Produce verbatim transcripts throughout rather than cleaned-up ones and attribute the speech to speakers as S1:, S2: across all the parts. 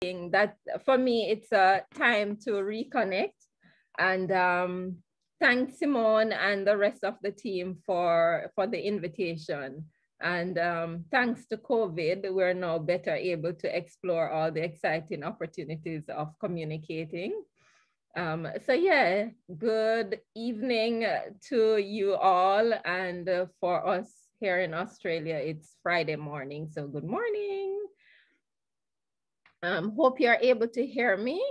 S1: that for me, it's a time to reconnect. And um, thanks Simone and the rest of the team for, for the invitation. And um, thanks to COVID, we're now better able to explore all the exciting opportunities of communicating. Um, so yeah, good evening to you all. And uh, for us here in Australia, it's Friday morning. So good morning. Um, hope you're able to hear me.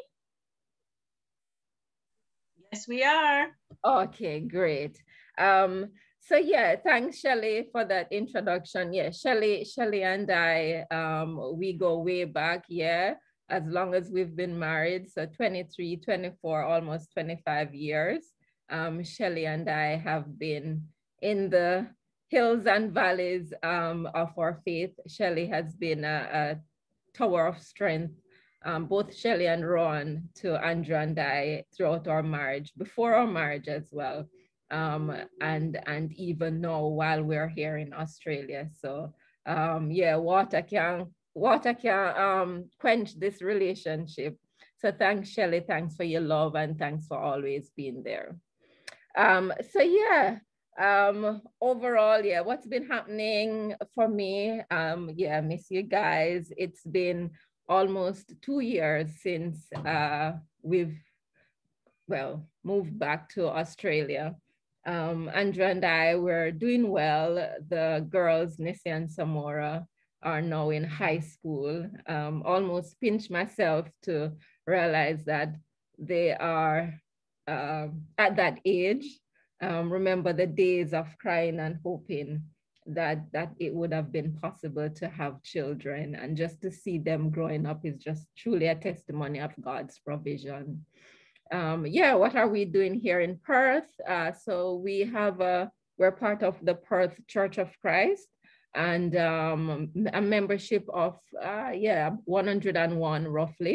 S2: Yes, we are.
S1: Okay, great. Um, so yeah, thanks Shelly for that introduction. Yeah, Shelly, Shelly and I, um, we go way back, yeah, as long as we've been married. So twenty-three, twenty-four, almost twenty-five years. Um, Shelly and I have been in the hills and valleys um, of our faith. Shelly has been a, a tower of strength, um, both Shelly and Ron, to Andrew and I throughout our marriage, before our marriage as well, um, and and even now while we're here in Australia. So um, yeah, water can water can um, quench this relationship. So thanks, Shelly. Thanks for your love and thanks for always being there. Um, so yeah, um, overall, yeah, what's been happening for me? Um, yeah, miss you guys. It's been almost two years since uh, we've, well, moved back to Australia. Um, Andrea and I were doing well. The girls, Nessie and Samora, are now in high school. Um, almost pinch myself to realize that they are uh, at that age. Um, remember the days of crying and hoping that that it would have been possible to have children, and just to see them growing up is just truly a testimony of God's provision. Um, yeah, what are we doing here in Perth? Uh, so we have a, we're part of the Perth Church of Christ, and um, a membership of, uh, yeah, one hundred and one roughly.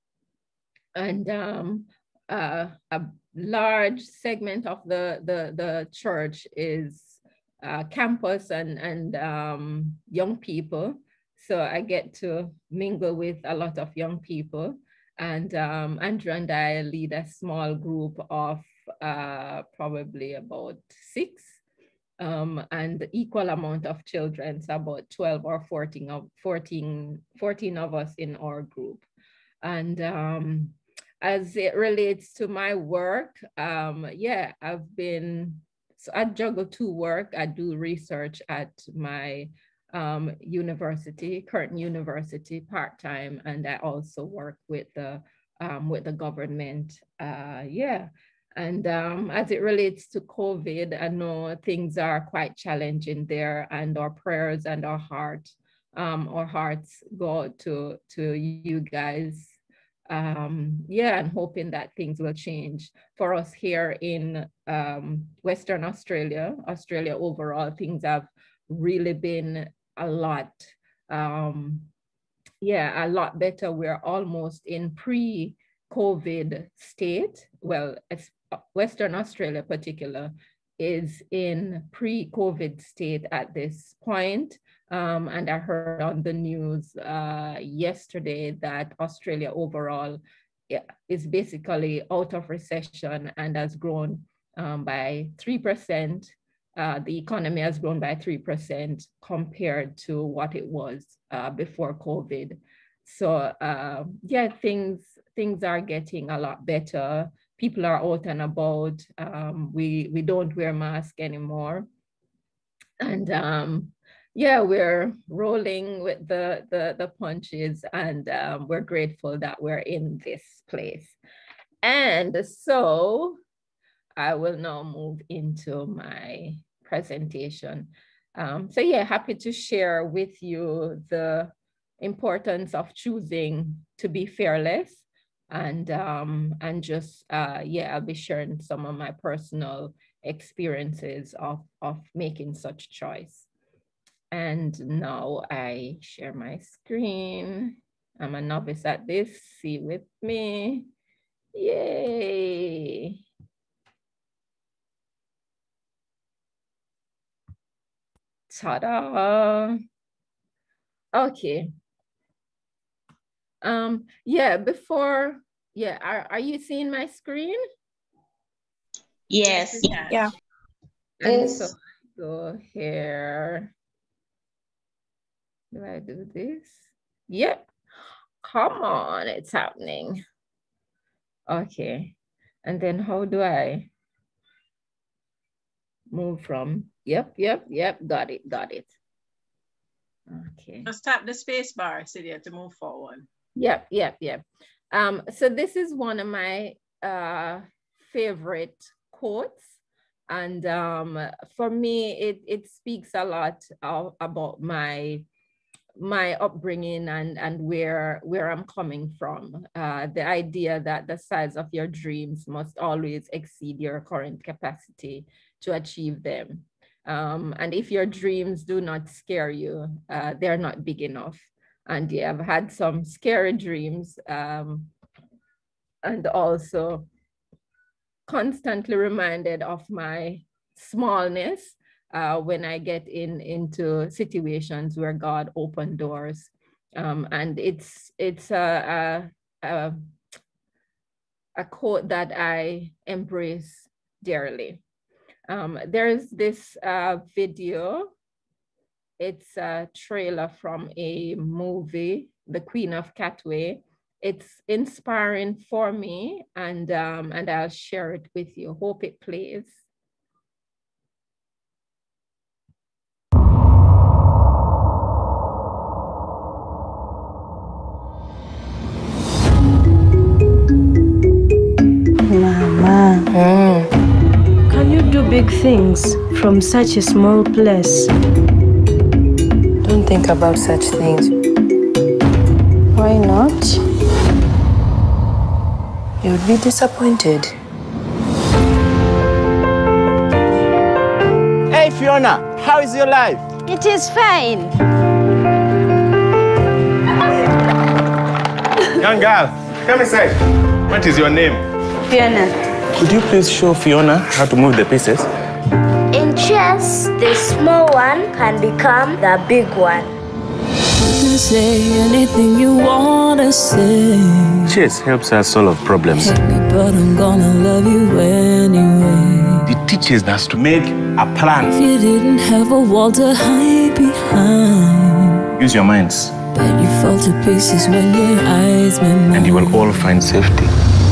S1: And um, uh, a large segment of the, the, the church is uh, campus and, and um, young people. So I get to mingle with a lot of young people. And um, Andrew and I lead a small group of uh, probably about six um, and equal amount of children, so about twelve or fourteen of, fourteen, fourteen of us in our group. And um, as it relates to my work, um, yeah, I've been, so I juggle two work. I do research at my um, university, current university, part-time, and I also work with the, um, with the government, uh, yeah. And um, as it relates to COVID, I know things are quite challenging there, and our prayers and our heart, um, our hearts go to, to you guys. Um, yeah, and hoping that things will change for us here in um, Western Australia. Australia overall, things have really been a lot, um, yeah, a lot better. We're almost in pre-COVID state. Well, it's Western Australia particular is in pre-COVID state at this point. Um, and I heard on the news uh, yesterday that Australia overall is basically out of recession and has grown um, by three percent. Uh, the economy has grown by three percent compared to what it was uh, before COVID. So uh, yeah, things, things are getting a lot better. People are out and about. Um, we, we don't wear masks anymore. And um, yeah, we're rolling with the, the, the punches, and um, we're grateful that we're in this place. And so I will now move into my presentation. Um, so yeah, happy to share with you the importance of choosing to be fearless, and um, and just uh, yeah, I'll be sharing some of my personal experiences of, of making such choice. And now I share my screen. I'm a novice at this, see with me. Yay. Ta-da. Okay. Um, yeah, before, yeah, are, are you seeing my screen?
S2: Yes.
S3: Yeah. yeah.
S1: And yes. So I go here. Do I do this? Yep. Come on, it's happening. Okay. And then how do I move from? Yep, yep, yep. Got it, got it. Okay.
S2: Just tap the space bar, Siddier, to move forward.
S1: Yep, yep, yep. Um, so this is one of my uh, favorite quotes. And um, for me, it, it speaks a lot of, about my my upbringing and, and where, where I'm coming from. Uh, the idea that the size of your dreams must always exceed your current capacity to achieve them. Um, and if your dreams do not scare you, uh, they're not big enough. And yeah, I've had some scary dreams, um, and also constantly reminded of my smallness uh, when I get in into situations where God opened doors. Um, and it's it's a, a, a, a quote that I embrace dearly. Um, there's this uh, video. It's a trailer from a movie, The Queen of Catway. It's inspiring for me, and, um, and I'll share it with you. Hope it plays.
S4: Mama, mm. Can you do big things from such a small place?
S5: Don't think about such things.
S4: Why not?
S5: You would be disappointed.
S6: Hey Fiona, how is your life?
S4: It is fine.
S6: Young girl, come inside. What is your name?
S4: Fiona.
S6: Could you please show Fiona how to move the pieces?
S7: In chess, the small one can become the big one.
S8: You can say anything you wanna say.
S6: Chess helps us solve problems.
S8: Hate me, but I'm gonna love you anyway.
S6: It teaches us to make a plan.
S8: If you didn't have a wall to hide behind,
S6: Use your minds.
S8: but you fall to pieces when your eyes met mine.
S6: And you will all find safety.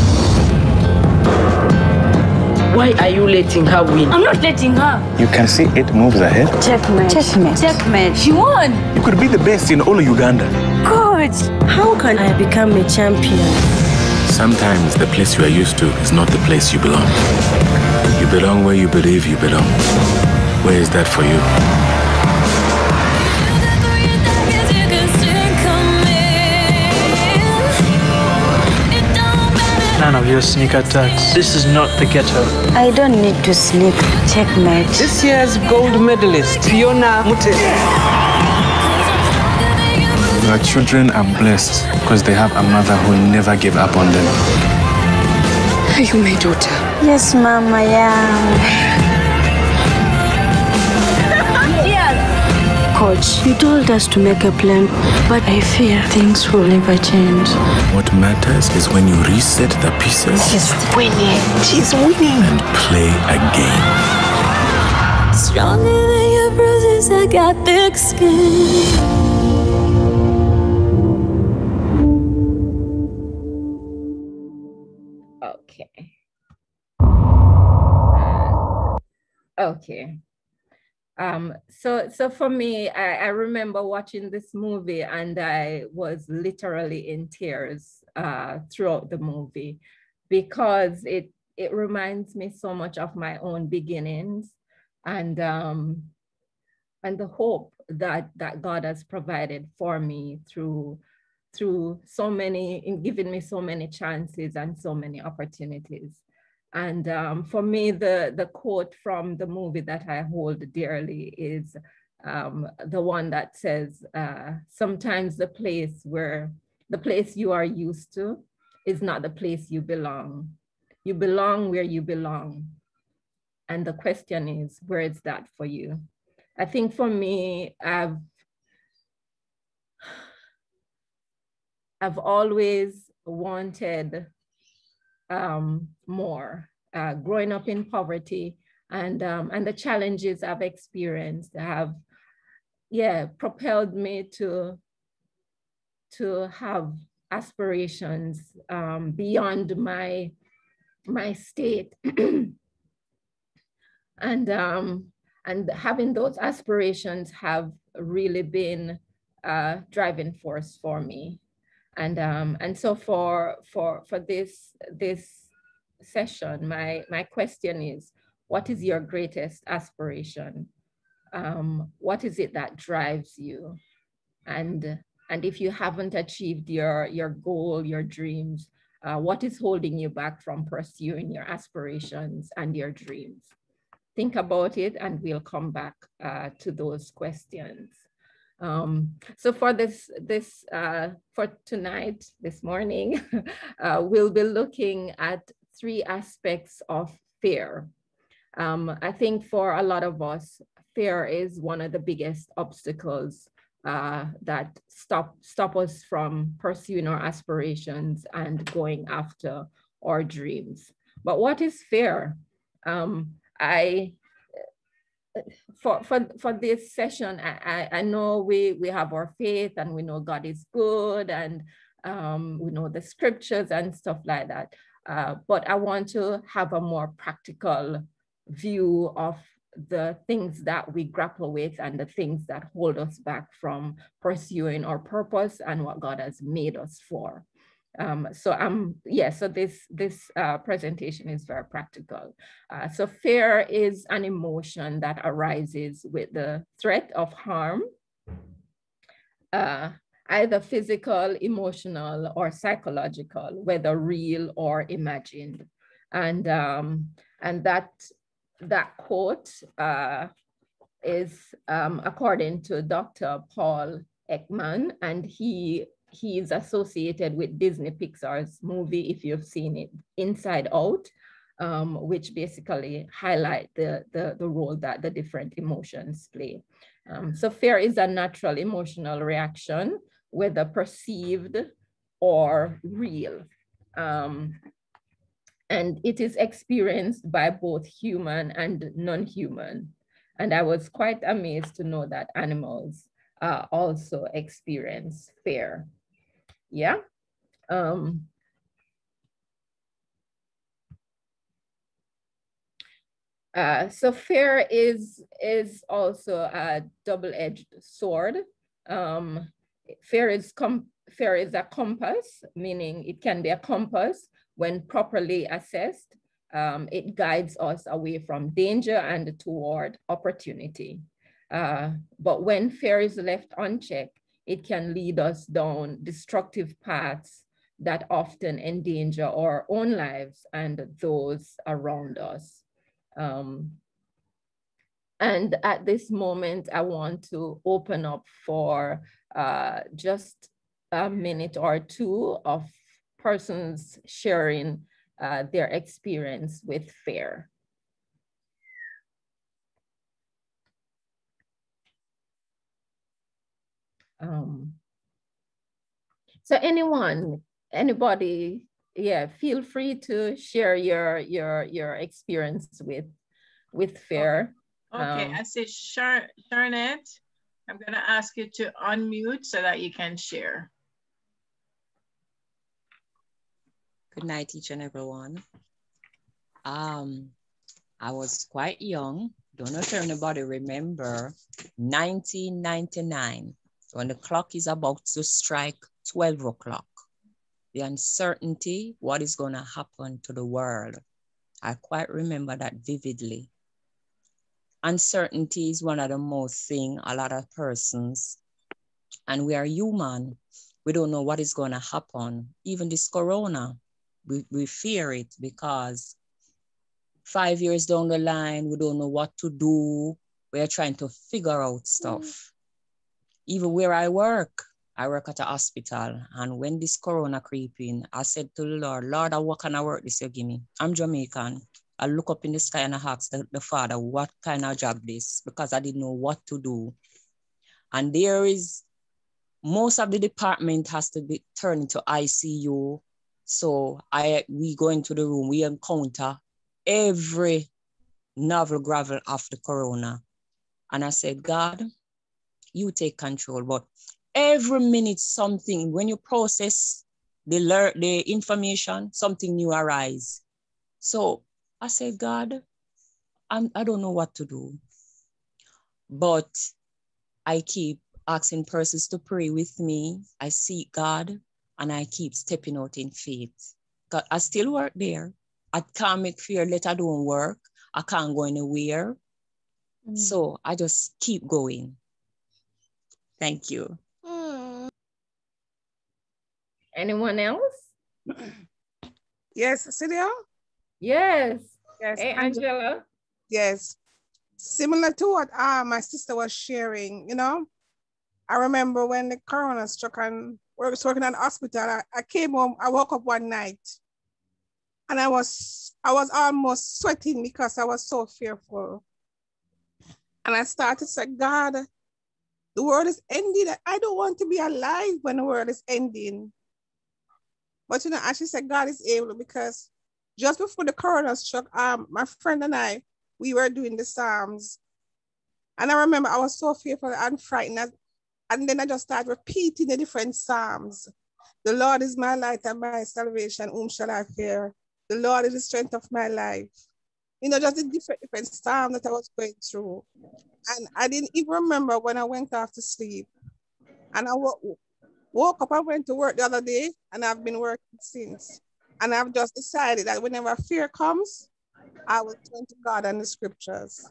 S5: Why are you letting her win?
S4: I'm not letting her.
S6: You can see eight moves ahead.
S4: Checkmate. Checkmate. Checkmate. She won.
S6: You could be the best in all of Uganda.
S4: Good. How can I become a champion?
S6: Sometimes the place you are used to is not the place you belong. You belong where you believe you belong. Where is that for you?
S9: None of your sneak attacks. This is not the ghetto.
S4: I don't need to sneak. Checkmate.
S5: This year's gold medalist, Fiona Mute.
S6: Your children are blessed because they have a mother who never gave up on them.
S5: Are you my daughter?
S4: Yes, Mama, I am. Coach, you told us to make a plan, but I fear things will never change.
S6: What matters is when you reset the pieces.
S4: She's winning.
S5: She's winning.
S6: And play again.
S8: Stronger than your bruises, I got thick skin.
S1: Okay. Okay. Um, so, so for me, I, I remember watching this movie and I was literally in tears uh, throughout the movie because it, it reminds me so much of my own beginnings and, um, and the hope that, that God has provided for me through, through so many, in giving me so many chances and so many opportunities. And um, for me, the, the quote from the movie that I hold dearly is um, the one that says, uh, sometimes the place where, the place you are used to is not the place you belong. You belong where you belong. And the question is, where is that for you? I think for me, I've, I've always wanted um, more. Uh, growing up in poverty and, um, and the challenges I've experienced have, yeah, propelled me to, to have aspirations um, beyond my, my state. and, um, and having those aspirations have really been a driving force for me. And, um, and so for, for, for this, this session, my, my question is, what is your greatest aspiration? Um, what is it that drives you? And, and if you haven't achieved your, your goal, your dreams, uh, what is holding you back from pursuing your aspirations and your dreams? Think about it and we'll come back uh, to those questions. Um, so for this, this uh, for tonight, this morning, uh, we'll be looking at three aspects of fear. Um, I think for a lot of us, fear is one of the biggest obstacles uh, that stop, stop us from pursuing our aspirations and going after our dreams. But what is fear? Um, I, for, for, for this session, I, I know we, we have our faith and we know God is good and um, we know the scriptures and stuff like that. Uh, but I want to have a more practical view of the things that we grapple with and the things that hold us back from pursuing our purpose and what God has made us for. Um, so um, yeah, so this, this uh, presentation is very practical. Uh, so fear is an emotion that arises with the threat of harm, uh, either physical, emotional, or psychological, whether real or imagined. And, um, and that, that quote uh, is um, according to Doctor Paul Ekman, and he He is associated with Disney Pixar's movie, if you've seen it, Inside Out, um, which basically highlight the, the, the role that the different emotions play. Um, so fear is a natural emotional reaction, whether perceived or real. Um, and it is experienced by both human and non-human. And I was quite amazed to know that animals uh, also experience fear. Yeah. Um, uh, so fear is, is also a double-edged sword. Um, fear is com fear is a compass, meaning it can be a compass when properly assessed. Um, it guides us away from danger and toward opportunity. Uh, but when fear is left unchecked, it can lead us down destructive paths that often endanger our own lives and those around us. Um, and at this moment, I want to open up for uh, just a minute or two of persons sharing uh, their experience with fear. Um, so anyone, anybody, yeah, feel free to share your your your experience with with fear.
S2: Okay,
S1: um,
S2: I see Char Charnette. I'm gonna ask you to unmute so that you can share.
S3: Good night, each and everyone. Um, I was quite young. Don't know if anybody remember nineteen ninety-nine, when the clock is about to strike twelve o'clock. The uncertainty, what is going to happen to the world. I quite remember that vividly. Uncertainty is one of the most thing a lot of persons, and we are human. We don't know what is going to happen. Even this corona, we, we fear it because five years down the line, we don't know what to do. We are trying to figure out stuff. Mm. Even where I work, I work at a hospital. And when this corona creep in, I said to the Lord, Lord, what kind of work this you give me? I'm Jamaican. I look up in the sky and I ask the, the Father, what kind of job this? Because I didn't know what to do. And there is most of the department has to be turned into I C U. So I we go into the room, we encounter every novel gravel of the corona. And I said, God, you take control. But every minute something, when you process the, the information, something new arise. So I said, God, I'm, I don't know what to do. But I keep asking persons to pray with me. I seek God and I keep stepping out in faith. God, I still work there. I can't make fear let alone work. I can't go anywhere. Mm. So I just keep going. Thank you. Mm.
S1: Anyone else?
S10: Yes, Siddier?
S1: Yes.
S10: Yes.
S1: Hey, Angela.
S10: Yes. Similar to what uh, my sister was sharing, you know, I remember when the corona struck and I was working at the hospital, I, I came home, I woke up one night and I was, I was almost sweating because I was so fearful. And I started to say, God, the world is ending. I don't want to be alive when the world is ending. But, you know, as she said, God is able, because just before the corona struck, um, my friend and I, we were doing the Psalms. And I remember I was so fearful and frightened. And then I just started repeating the different Psalms. The Lord is my light and my salvation. Whom shall I fear? The Lord is the strength of my life. You know, just the different, different Psalms that I was going through. And I didn't even remember when I went off to sleep. And I woke, woke up, I went to work the other day, and I've been working since. And I've just decided that whenever fear comes, I will turn to God and the scriptures.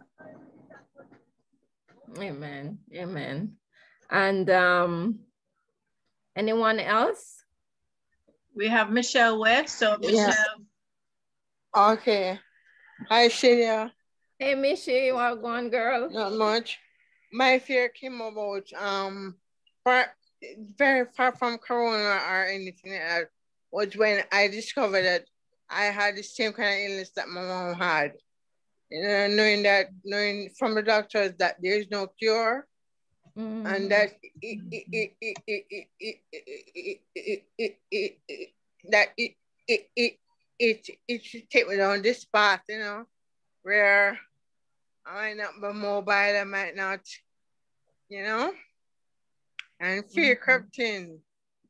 S1: Amen. Amen. And um, anyone else?
S2: We have Michelle West. So Michelle.
S11: Yeah. Okay. Hi, Siddier.
S1: Hey, Michelle, what going, girl?
S11: Not much. My fear came about um, far, very far from Corona or anything like that, was when I discovered that I had the same kind of illness that my mom had. You know, knowing that, knowing from the doctors that there is no cure, mm. and that it, it, it, it, it, it, it, it, it, it, it, it, that it, it, it, it, it should take me down this path, you know, where I might not be mobile, I might not, you know, and fear mm-hmm. crept in.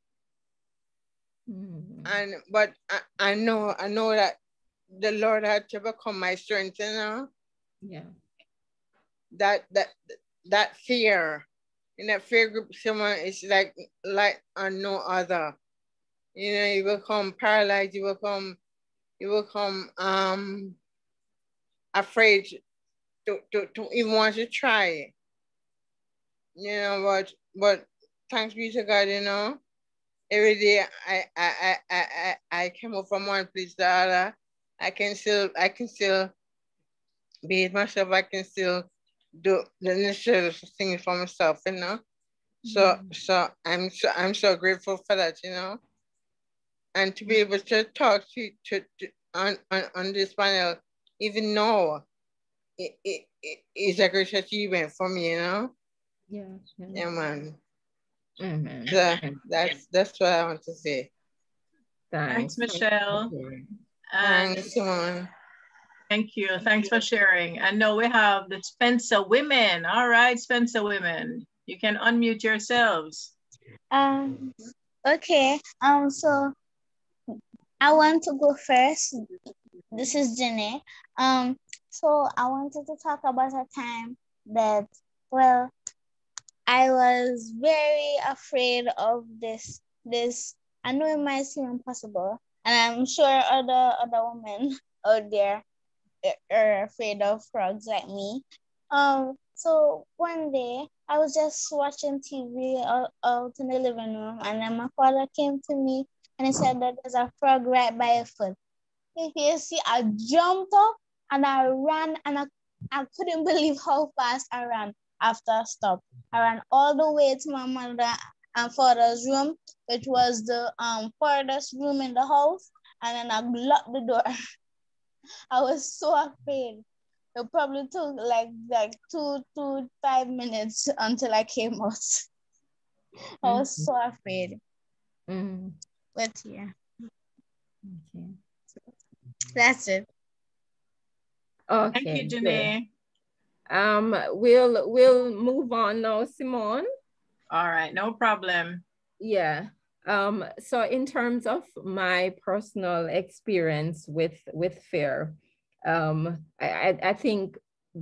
S11: Mm-hmm. And, but I, I know, I know that the Lord had to become my strength, you know?
S1: Yeah.
S11: That, that, that fear, in that fear group, someone is like, like on no other. You know, you become paralyzed, you become, you become um, afraid to, to, to even want to try it. You know, but, but thanks be to God, you know, every day I, I, I, I, I came up from one place to the other. I can still, I can still be it myself. I can still do the necessary things for myself, you know. So, mm-hmm. so I'm so, I'm so grateful for that, you know. And to be able to talk to, to, to on, on, on this panel, even now, it, it, it is a great achievement for me, you know.
S1: Yeah. Yeah,
S11: yeah man.
S1: Mm-hmm.
S11: So that's that's what I want to say.
S2: Thanks, Thanks Michelle.
S11: And Thanks, Simone.
S2: Thank you. Thanks for sharing. And now we have the Spencer women. All right, Spencer women, you can unmute yourselves.
S12: Um. Okay. Um. So I want to go first. This is Jenny. Um. So I wanted to talk about a time that, well, I was very afraid of this. This I know it might seem impossible, and I'm sure other other women out there are afraid of frogs like me. Um. So one day I was just watching T V out, out in the living room, and then my father came to me and he said that there's a frog right by your foot. If you see, I jumped up and I ran, and I, I couldn't believe how fast I ran after I stopped. I ran all the way to my mother and father's room, which was the um farthest room in the house, and then I locked the door. I was so afraid. It probably took like like two to five minutes until I came out. I was so afraid.
S1: Mm.
S12: But yeah.
S1: Okay.
S12: That's it.
S1: Okay.
S2: Thank you, Janae.
S1: Um, we'll we'll move on now, Simone.
S2: All right, no problem.
S1: Yeah. Um, so in terms of my personal experience with with fear, um, I, I, I think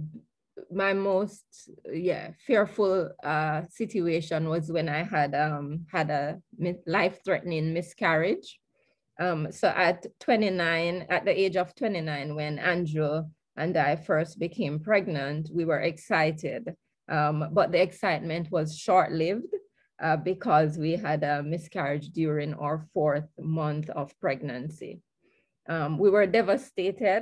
S1: my most yeah fearful uh, situation was when I had um, had a life-threatening miscarriage. Um, so at twenty-nine, at the age of twenty-nine, when Andrew and I first became pregnant, we were excited, um, but the excitement was short-lived uh, because we had a miscarriage during our fourth month of pregnancy. Um, we were devastated,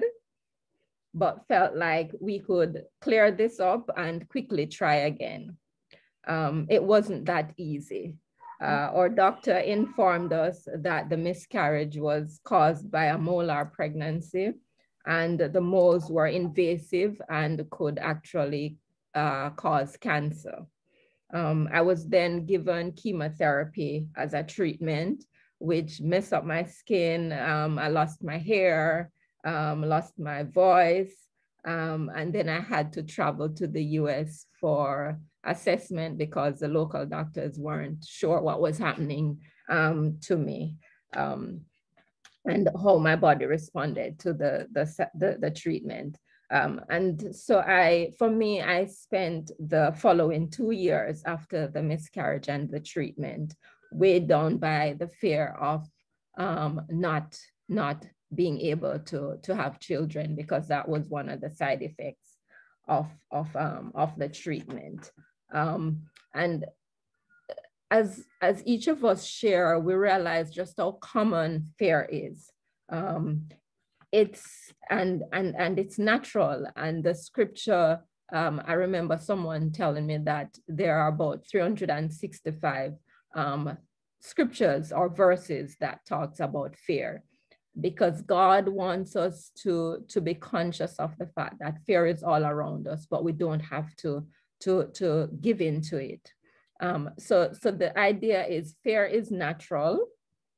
S1: but felt like we could clear this up and quickly try again. Um, it wasn't that easy. Uh, our doctor informed us that the miscarriage was caused by a molar pregnancy, and the moles were invasive and could actually uh, cause cancer. Um, I was then given chemotherapy as a treatment, which messed up my skin. Um, I lost my hair, um, lost my voice, um, and then I had to travel to the U S for assessment because the local doctors weren't sure what was happening um, to me um, and how my body responded to the, the, the, the treatment. Um, and so I, for me, I spent the following two years after the miscarriage and the treatment weighed down by the fear of um, not, not being able to, to have children, because that was one of the side effects of, of, um, of the treatment. Um, and as, as each of us share, we realize just how common fear is. Um, it's, and, and, and it's natural. And the scripture, um, I remember someone telling me that there are about three hundred sixty-five um, scriptures or verses that talks about fear, because God wants us to, to be conscious of the fact that fear is all around us, but we don't have to, to, to give in to it. Um, so, so the idea is fear is natural,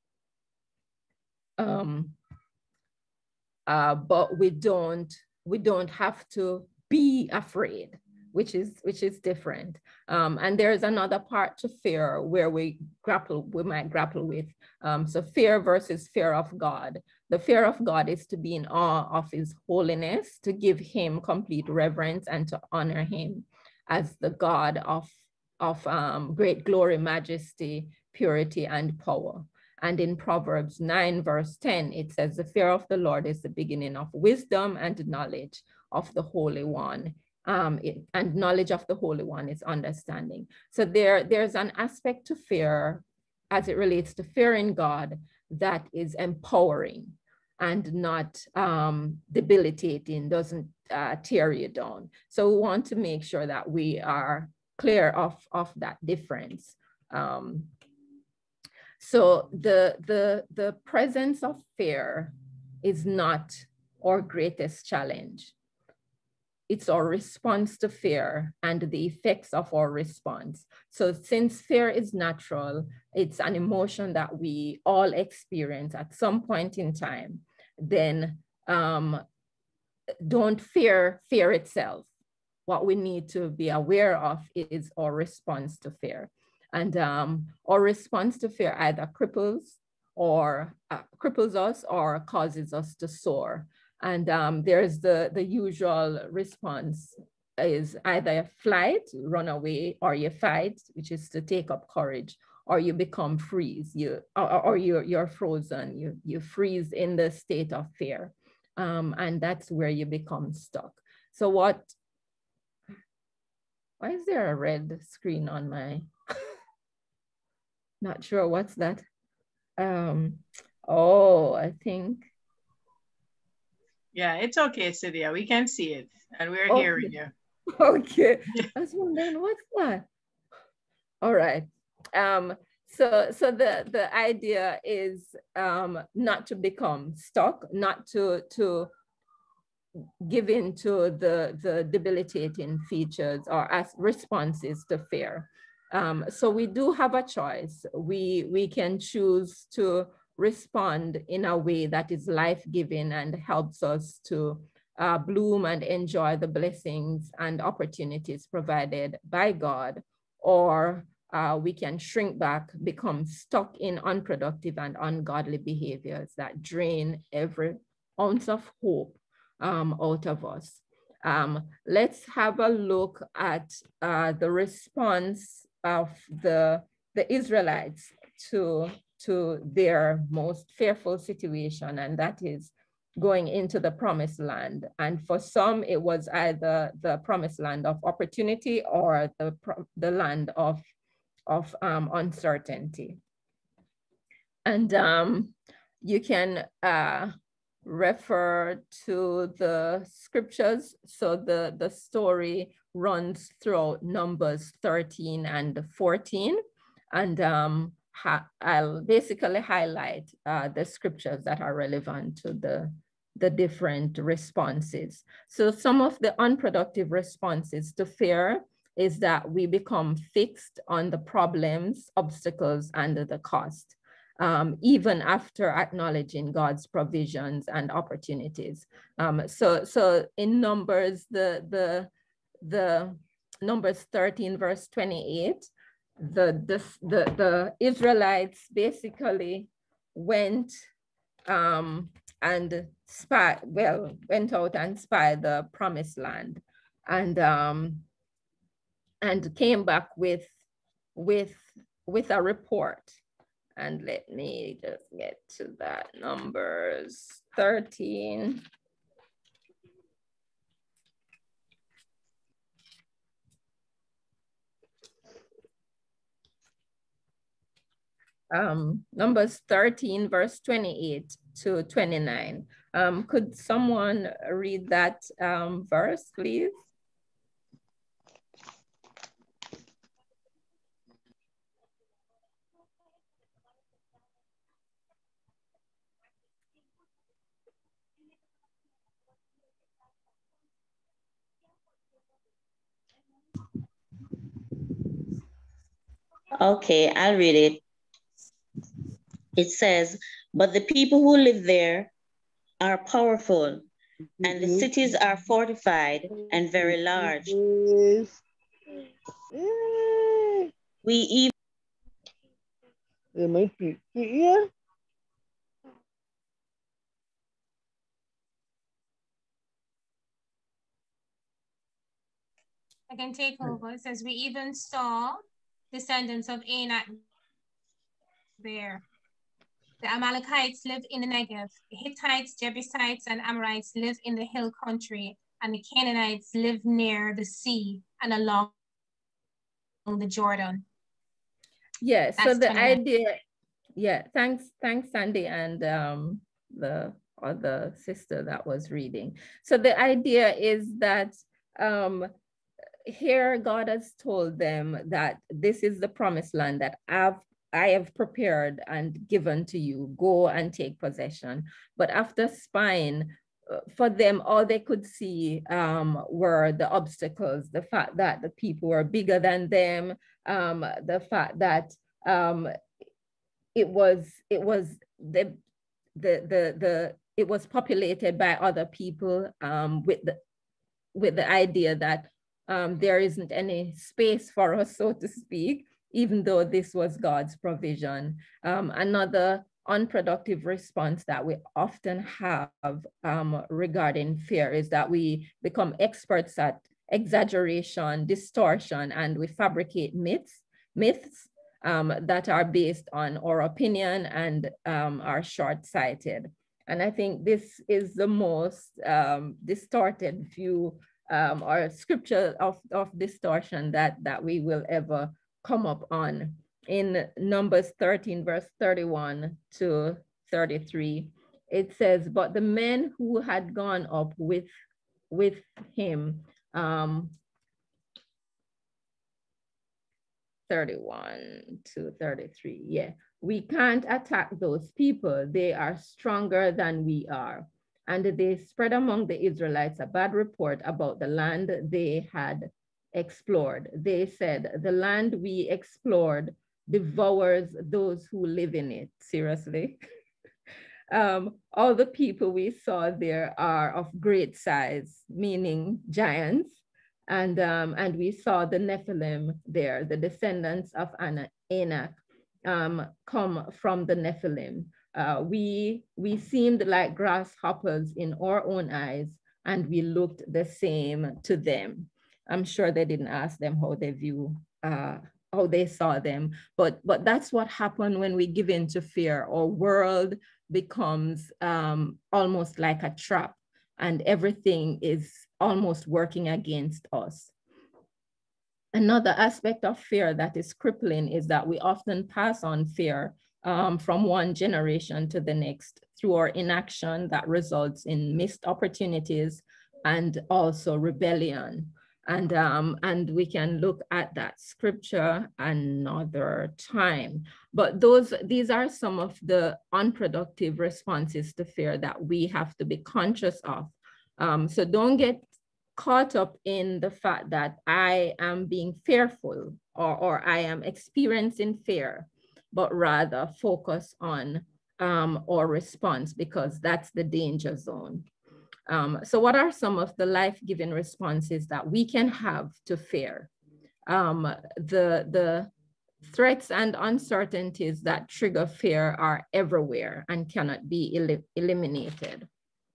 S1: um, uh, but we don't, we don't have to be afraid, which is, which is different. Um, and there's another part to fear where we grapple, we might grapple with. Um, so fear versus fear of God. The fear of God is to be in awe of his holiness, to give him complete reverence and to honor him as the God of, of um, great glory, majesty, purity, and power. And in Proverbs nine, verse ten, it says, the fear of the Lord is the beginning of wisdom, and knowledge of the Holy One. Um, it, and knowledge of the Holy One is understanding. So there, there's an aspect to fear as it relates to fearing God that is empowering and not um, debilitating, doesn't uh, tear you down. So we want to make sure that we are clear of, of that difference. Um, so the, the, the presence of fear is not our greatest challenge. It's our response to fear and the effects of our response. So since fear is natural, it's an emotion that we all experience at some point in time, then um, don't fear fear itself. What we need to be aware of is our response to fear. And um, our response to fear either cripples or uh, cripples us or causes us to soar. And um, there's the, the usual response is either flight, run away, or you fight, which is to take up courage, or you become freeze, you, or, or you're, you're frozen, you, you freeze in the state of fear. Um, and that's where you become stuck. So what, why is there a red screen on my, not sure what's that? Um, oh, I think.
S2: Yeah, it's okay, Siddier. We can see it and we're
S1: Okay.
S2: hearing you.
S1: Okay, I was wondering what's that? All right. Um, so so the, the idea is um, not to become stuck, not to, to give in to the, the debilitating features or as responses to fear. Um, so we do have a choice. We, we can choose to respond in a way that is life-giving and helps us to uh, bloom and enjoy the blessings and opportunities provided by God, or uh, we can shrink back, become stuck in unproductive and ungodly behaviors that drain every ounce of hope um, out of us. Um, let's have a look at uh, the response of the, the Israelites to, to their most fearful situation, and that is going into the promised land. And for some, it was either the promised land of opportunity or the, the land of, of um, uncertainty. And um, you can uh, refer to the scriptures. So the, the story runs throughout Numbers thirteen and fourteen. And um, I'll basically highlight uh, the scriptures that are relevant to the, the different responses. So some of the unproductive responses to fear is that we become fixed on the problems, obstacles, and the cost. Um, even after acknowledging God's provisions and opportunities. Um, so, so in Numbers, the, the, the Numbers thirteen verse twenty-eight, the, the, the, the Israelites basically went um, and spy, well, went out and spied the promised land, and, um, and came back with, with, with a report. And let me just get to that. Numbers thirteen. Um, Numbers thirteen, verse twenty-eight to twenty-nine. Um, could someone read that um, verse, please?
S13: Okay, I'll read it. It says, but the people who live there are powerful, and the cities are fortified and very large. We even...
S14: It might be here.
S15: I can take over. It says, we even saw descendants of Anak there. The Amalekites live in the Negev. The Hittites, Jebusites, and Amorites live in the hill country, and the Canaanites live near the sea and along the Jordan.
S1: Yeah,
S15: That's
S1: so the
S15: twenty-nine.
S1: idea, yeah, thanks, thanks, Sandy, and um, the other sister that was reading. So the idea is that um, here God has told them that this is the promised land that I've I have prepared and given to you. Go and take possession. But after spying, uh, for them, all they could see um, were the obstacles, the fact that the people were bigger than them, um, the fact that um, it was it was the the the the it was populated by other people um, with the with the idea that um, there isn't any space for us, so to speak, even though this was God's provision. Um, another unproductive response that we often have um, regarding fear is that we become experts at exaggeration, distortion, and we fabricate myths, myths um, that are based on our opinion and um, are short-sighted. And I think this is the most um, distorted view um, or scripture of, of distortion that, that we will ever come up on. In Numbers thirteen, verse thirty-one to thirty-three, it says, but the men who had gone up with, with him, um, thirty-one to thirty-three, yeah. We can't attack those people. They are stronger than we are. And they spread among the Israelites a bad report about the land they had explored. They said, the land we explored devours those who live in it. Seriously. Um, all the people we saw there are of great size, meaning giants. And, um, and we saw the Nephilim there, the descendants of Anak um, come from the Nephilim. Uh, we, we seemed like grasshoppers in our own eyes, and we looked the same to them. I'm sure they didn't ask them how they view, uh, how they saw them, but, but that's what happened when we give in to fear. Our world becomes um, almost like a trap, and everything is almost working against us. Another aspect of fear that is crippling is that we often pass on fear um, from one generation to the next through our inaction that results in missed opportunities and also rebellion. And, um, and we can look at that scripture another time. But those, these are some of the unproductive responses to fear that we have to be conscious of. Um, so don't get caught up in the fact that I am being fearful or, or I am experiencing fear, but rather focus on um, our response, because that's the danger zone. Um, so what are some of the life-giving responses that we can have to fear? Um, the, the threats and uncertainties that trigger fear are everywhere and cannot be el- eliminated.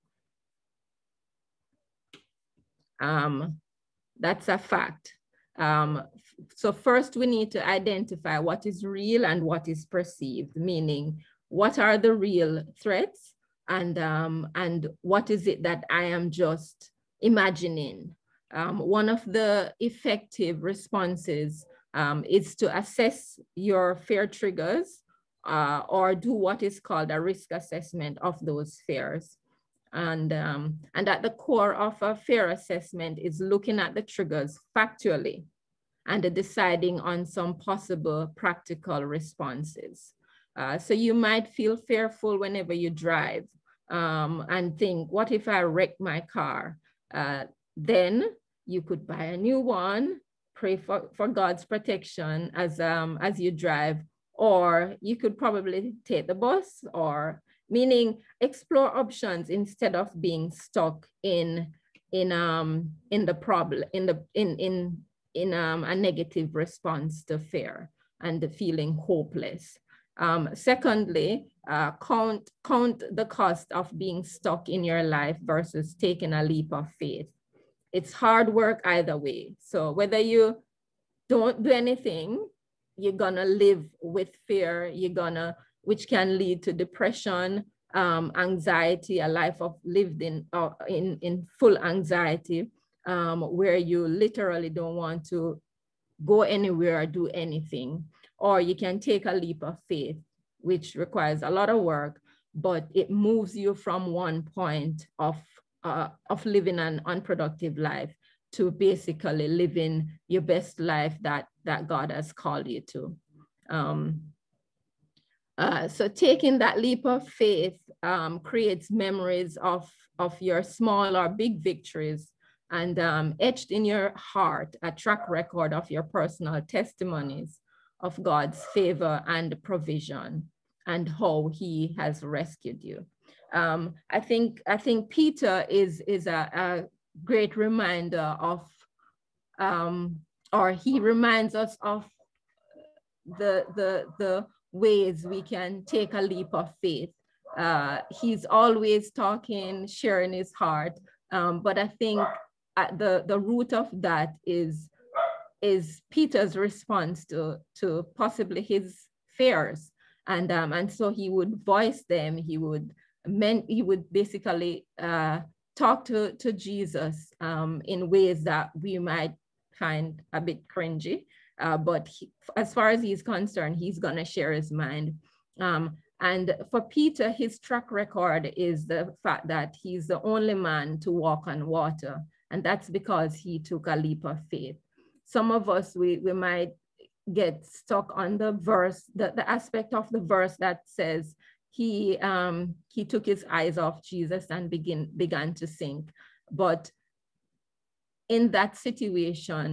S1: Um, that's a fact. Um, so first we need to identify what is real and what is perceived, meaning what are the real threats and, um, and what is it that I am just imagining. Um, one of the effective responses um, is to assess your fear triggers uh, or do what is called a risk assessment of those fears. And, um, and at the core of a fear assessment is looking at the triggers factually and deciding on some possible practical responses. Uh, so you might feel fearful whenever you drive um, and think, what if I wreck my car? Uh, then you could buy a new one, pray for, for God's protection as, um, as you drive, or you could probably take the bus, or meaning explore options instead of being stuck in in um in the problem in the in in in um a negative response to fear and the feeling hopeless. Um, secondly, uh, count count the cost of being stuck in your life versus taking a leap of faith. It's hard work either way. So whether you don't do anything, you're gonna live with fear. You're gonna which can lead to depression, um, anxiety, a life of lived in, uh, in, in full anxiety, um, where you literally don't want to go anywhere or do anything. Or you can take a leap of faith, which requires a lot of work, but it moves you from one point of, uh, of living an unproductive life to basically living your best life that, that God has called you to. Um, Uh, so taking that leap of faith um, creates memories of, of your small or big victories, and um, etched in your heart a track record of your personal testimonies of God's favor and provision and how he has rescued you. Um, I think I think Peter is, is a, a great reminder of, um, or he reminds us of the, the, the ways we can take a leap of faith. Uh, he's always talking, sharing his heart, um, but I think at the, the root of that is, is Peter's response to, to possibly his fears. And, um, and so he would voice them, he would, men, he would basically uh, talk to, to Jesus um, in ways that we might find a bit cringy. Uh, but he, as far as he's concerned, he's going to share his mind. Um, and for Peter, his track record is the fact that he's the only man to walk on water. And that's because he took a leap of faith. Some of us, we, we might get stuck on the verse, the, the aspect of the verse that says he, um, he took his eyes off Jesus and begin, began to sink. But in that situation,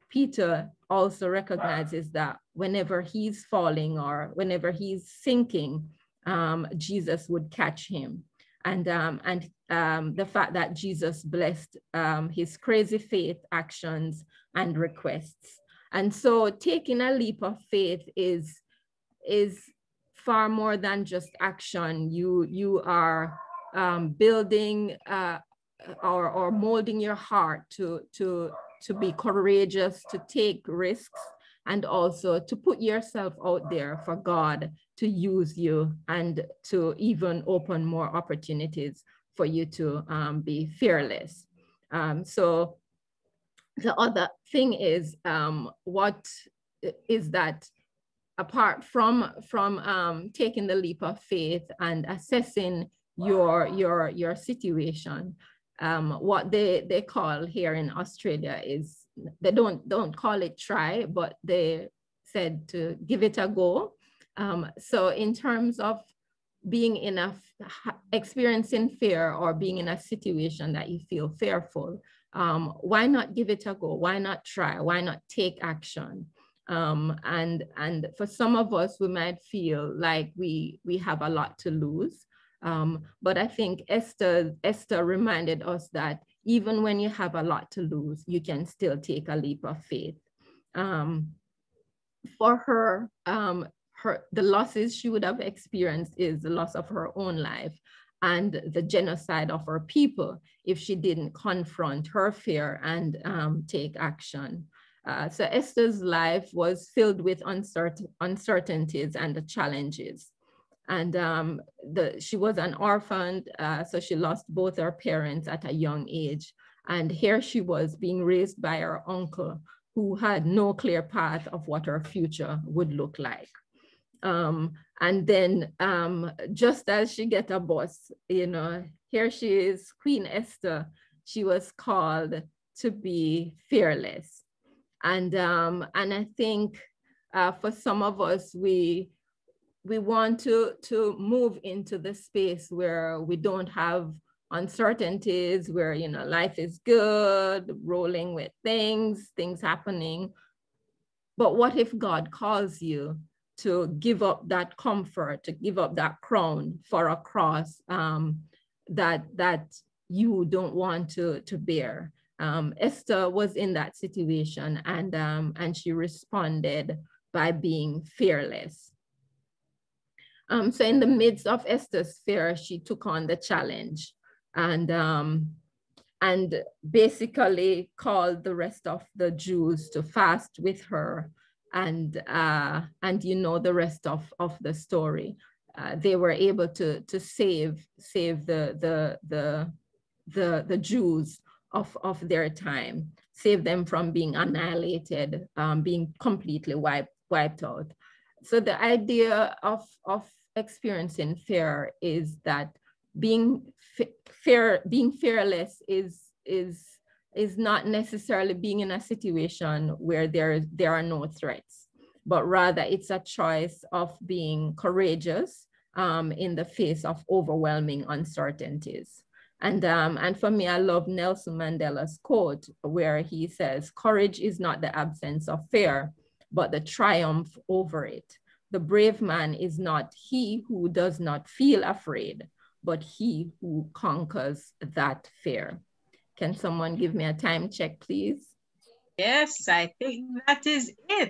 S1: Peter also recognizes that whenever he's falling or whenever he's sinking, um, Jesus would catch him. And, um, and um, the fact that Jesus blessed um, his crazy faith actions and requests. And so taking a leap of faith is, is far more than just action. You, you are um, building uh, or, or molding your heart to, to, to be courageous, to take risks, and also to put yourself out there for God to use you and to even open more opportunities for you to um, be fearless. Um, so the other thing is, um, what is that apart from, from um, taking the leap of faith and assessing your, your, your situation, um, what they, they call here in Australia is, they don't, don't call it try, but they said to give it a go. Um, so in terms of being in a, experiencing fear or being in a situation that you feel fearful, um, why not give it a go? Why not try? Why not take action? Um, and, and for some of us, we might feel like we, we have a lot to lose. Um, but I think Esther, Esther reminded us that even when you have a lot to lose, you can still take a leap of faith. Um, for her, um, her, the losses she would have experienced is the loss of her own life and the genocide of her people if she didn't confront her fear and um, take action. Uh, so Esther's life was filled with uncertain, uncertainties and the challenges. And um, the, she was an orphan, uh, so she lost both her parents at a young age. And here she was being raised by her uncle, who had no clear path of what her future would look like. Um, and then um, just as she get a bus, you know, here she is, Queen Esther, she was called to be fearless. And, um, and I think uh, for some of us, we, we want to, to move into the space where we don't have uncertainties, where, you know, life is good, rolling with things, things happening. But what if God calls you to give up that comfort, to give up that crown for a cross um, that, that you don't want to, to bear? Um, Esther was in that situation, and, um, and she responded by being fearless. Um, so in the midst of Esther's fear, she took on the challenge and, um, and basically called the rest of the Jews to fast with her. And, uh, and you know the rest of, of the story. Uh, they were able to, to save, save the, the, the, the, the Jews of, of their time, save them from being annihilated, um, being completely wiped, wiped out. So the idea of, of experiencing fear is that being fear, being fearless is, is, is not necessarily being in a situation where there, there are no threats, but rather it's a choice of being courageous um, in the face of overwhelming uncertainties. And, um, and for me, I love Nelson Mandela's quote where he says, "Courage is not the absence of fear, but the triumph over it. The brave man is not he who does not feel afraid, but he who conquers that fear." Can someone give me a time check, please?
S2: Yes, I think that is it.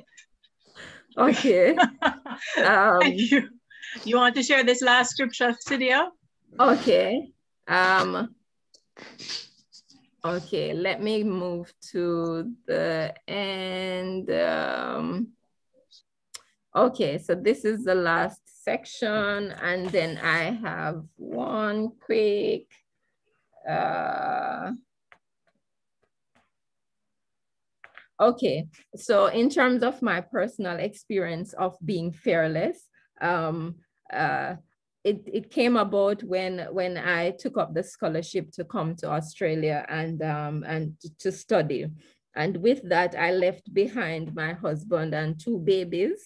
S1: Okay. um,
S2: Thank you. You want to share this last scripture, Siddier?
S1: Okay. Um, okay, let me move to the end. Um, okay, so this is the last section, and then I have one quick, uh, okay, so in terms of my personal experience of being fearless, um, uh, it, it came about when, when I took up the scholarship to come to Australia and, um, and to study. And with that, I left behind my husband and two babies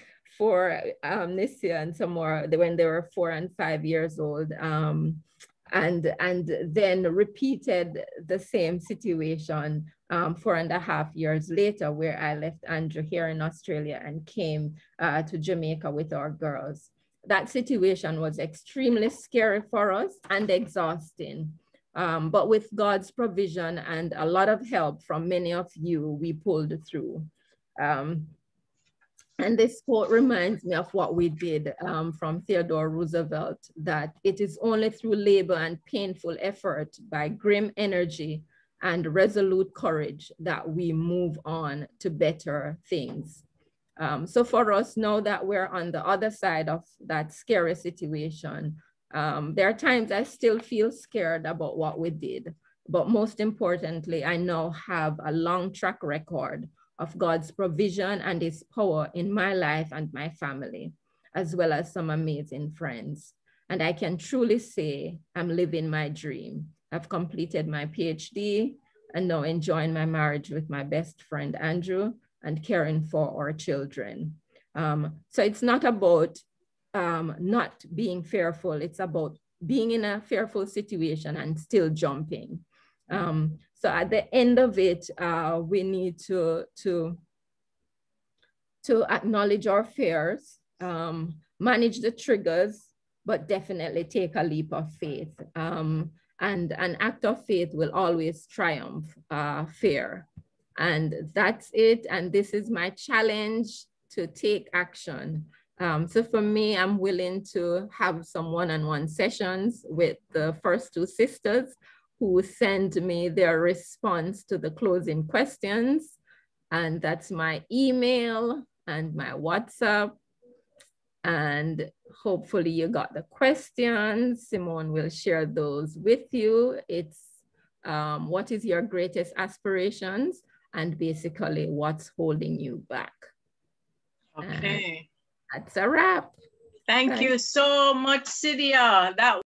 S1: for um, Nissia and some more when they were four and five years old. Um, and, and then repeated the same situation um, four and a half years later, where I left Andrew here in Australia and came uh, to Jamaica with our girls. That situation was extremely scary for us and exhausting. Um, but with God's provision and a lot of help from many of you, we pulled through. Um, and this quote reminds me of what we did um, from Theodore Roosevelt, that it is only through labor and painful effort, by grim energy and resolute courage, that we move on to better things. Um, so for us, now that we're on the other side of that scary situation, um, there are times I still feel scared about what we did. But most importantly, I now have a long track record of God's provision and his power in my life and my family, as well as some amazing friends. And I can truly say I'm living my dream. I've completed my PhD and now enjoying my marriage with my best friend, Andrew, and caring for our children. Um, so it's not about um, not being fearful, it's about being in a fearful situation and still jumping. Um, so at the end of it, uh, we need to, to, to acknowledge our fears, um, manage the triggers, but definitely take a leap of faith. Um, and an act of faith will always triumph uh, fear. And that's it. And this is my challenge, to take action. Um, so for me, I'm willing to have some one-on-one sessions with the first two sisters who send me their response to the closing questions. And that's my email and my WhatsApp. And hopefully you got the questions. Simone will share those with you. It's um, what is your greatest aspirations? And basically what's holding you back.
S2: Okay.
S1: And that's a wrap.
S2: Thank Thanks. you so much, Siddier. That